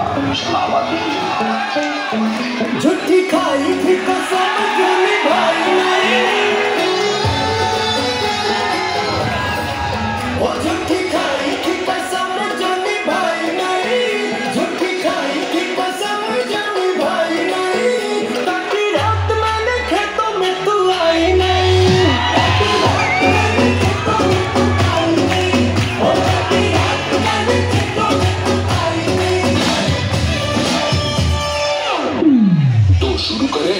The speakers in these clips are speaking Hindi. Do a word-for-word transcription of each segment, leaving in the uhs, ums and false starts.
झूठी खाई थी कसम जो निभाई नहीं, वो झूठी खाई थी कसम जो निभाई नहीं, झूठी खाई थी कसम जो निभाई नहीं। ताकि रात मैंने खेतों में तू आई नहीं, ताकि रात मैंने खेतों में तू आई नहीं, ओ ताकि रात मैंने खेतों में तू आई नहीं। तो शुरू करें।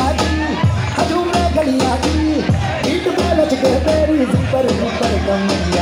तेरी ऊपर ऊपर कम